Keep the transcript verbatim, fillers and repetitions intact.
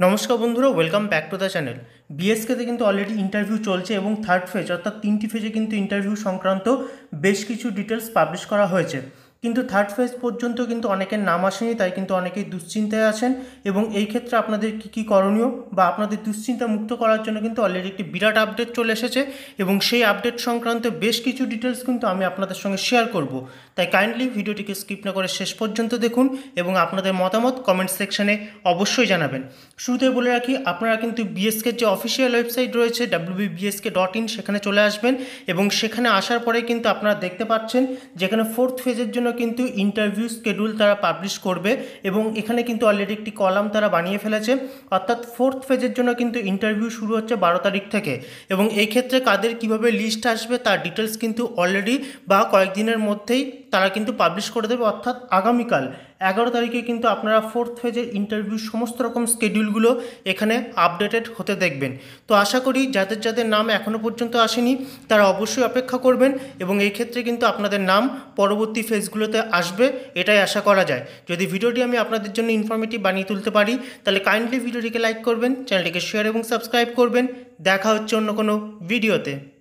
নমস্কার বন্ধুরা, welcome back to the channel. বিএসকেতে কিন্তু অলরেডি ইন্টারভিউ চলছে এবং থার্ড ফেজ অর্থাৎ তিনটি ফেজে কিন্তু ইন্টারভিউ সংক্রান্ত বেশ কিছু ডিটেলস পাবলিশ করা হয়েছে। কিন্তু থার্ড ফেজ পর্যন্ত কিন্তু অনেকের নাম আসেনি, তাই কিন্তু অনেকেই দুশ্চিন্তায় আছেন এবং এই ক্ষেত্রে আপনাদের কী কী করণীয় বা আপনাদের দুশ্চিন্তা মুক্ত করার জন্য কিন্তু অলরেডি একটি বিরাট আপডেট চলে এসেছে এবং সেই আপডেট সংক্রান্ত বেশ কিছু ডিটেলস কিন্তু আমি আপনাদের সঙ্গে শেয়ার করব। তাই কাইন্ডলি ভিডিওটিকে স্কিপ না করে শেষ পর্যন্ত দেখুন এবং আপনাদের মতামত কমেন্ট সেকশনে অবশ্যই জানাবেন। শুরুতে বলে রাখি, আপনারা কিন্তু বিএসকের যে অফিসিয়াল ওয়েবসাইট রয়েছে W B B S K dot in সেখানে চলে আসবেন এবং সেখানে আসার পরে কিন্তু আপনারা দেখতে পাচ্ছেন যেখানে ফোর্থ ফেজের জন্য কিন্তু ইন্টারভিউ শিডিউল তারা পাবলিশ করবে এবং এখানে কিন্তু অলরেডি একটি কলাম তারা বানিয়ে ফেলেছে। অর্থাৎ ফোর্থ ফেজের জন্য কিন্তু ইন্টারভিউ শুরু হচ্ছে বারো তারিখ থেকে এবং এই ক্ষেত্রে কাদের কিভাবে লিস্ট আসবে তার ডিটেলস কিন্তু অলরেডি বা কয়েকদিনের মধ্যেই তারা কিন্তু পাবলিশ করে দেবে। অর্থাৎ আগামীকাল এগারো তারিখে কিন্তু আপনারা ফোর্থ ফেজের ইন্টারভিউ সমস্ত রকম স্কেডিউলগুলো এখানে আপডেটেড হতে দেখবেন। তো আশা করি যাদের যাদের নাম এখনও পর্যন্ত আসেনি তারা অবশ্যই অপেক্ষা করবেন এবং এই ক্ষেত্রে কিন্তু আপনাদের নাম পরবর্তী ফেজগুলোতে আসবে, এটাই আশা করা যায়। যদি ভিডিওটি আমি আপনাদের জন্য ইনফরমেটিভ বানিয়ে তুলতে পারি তাহলে কাইন্ডলি ভিডিওটিকে লাইক করবেন, চ্যানেলটিকে শেয়ার এবং সাবস্ক্রাইব করবেন। দেখা হচ্ছে অন্য কোনো ভিডিওতে।